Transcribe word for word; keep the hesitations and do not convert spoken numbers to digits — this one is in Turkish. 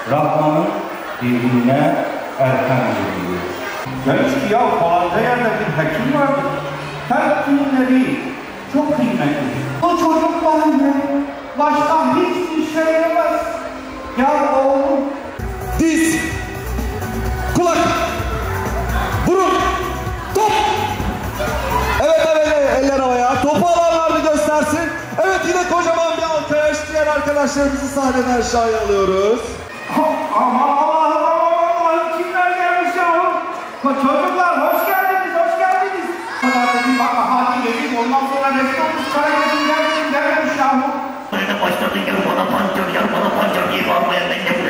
Rahman'ın dinine erken geliyor. Demiş ki ya falanca yerde bir hekim vardı. Her günleri çok kıymetli. O çocuk bana başka hiçbir şey yemez. Ya oğlum. Diz, kulak, burun, top. Evet evet evet, eller havaya. Topu alanlarını göstersin. Evet, yine kocaman bir alkış. Diğer arkadaşlarımızı sahneden aşağıya alıyoruz. Aman Allah'ım Allah'ım kimler gelmiş ya? Çocuklar hoş geldiniz, hoş geldiniz. Kadar dedim bak hadi dedim ondan sonra resmi olmuş Karagöz'ün gelmeyin dememiş ya. Başladı yarı bana pancar, yarı bana pancar diye bağırmaya ben de